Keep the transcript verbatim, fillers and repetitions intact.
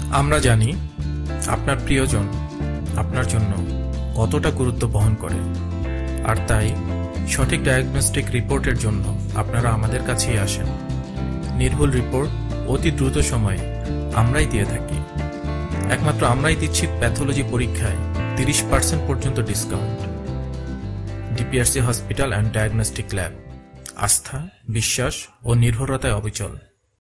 আমরা জানি আপনার প্রিয়জন আপনার জন্য কতটা গুরুত্ব বহন করে, আর তাই সঠিক ডায়াগনস্টিক রিপোর্টের জন্য আপনারা আমাদের কাছেই আসেন। নির্ভুল রিপোর্ট অতি দ্রুত সময়ে আমরাই দিয়ে থাকি। একমাত্র আমরাই দিচ্ছি প্যাথোলজি পরীক্ষায় তিরিশ পার্সেন্ট পর্যন্ত discount. DPRC hospital and diagnostic lab, আস্থা, বিশ্বাস ও নির্ভরতায় অবিচল।